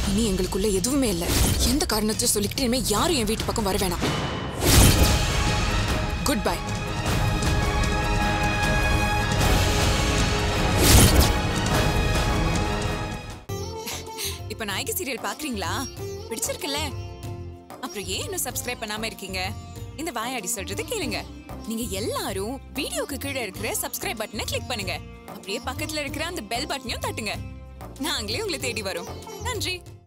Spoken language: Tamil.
இனி எங்களுக்குள்ள எதுவுமே இல்ல. எந்த காரணத்தையும் சொல்லிக்கிட்டு இனிமே யாரும் என் வீட்டு பக்கம் வர வேணாம். Good bye. இப்ப நாயகி சீரியல் பாக்குறீங்களா? பிடிச்சிருக்குல்ல? அப்புறம் ஏன் இன்னும் சப்ஸ்கிரைப் பண்ணாம இருக்கீங்க? இந்த வாயாடி சொல்றது கேளுங்க. நீங்க எல்லாரும் வீடியோக்கு கீழே இருக்கிற சப்ஸ்கிரைப் பட்டனை கிளிக் பண்ணுங்க. அப்படியே பக்கத்துல இருக்கிற அந்த பெல் பட்டனையும் தட்டுங்க. நாங்களே உங்களை தேடி வரோம். நன்றி.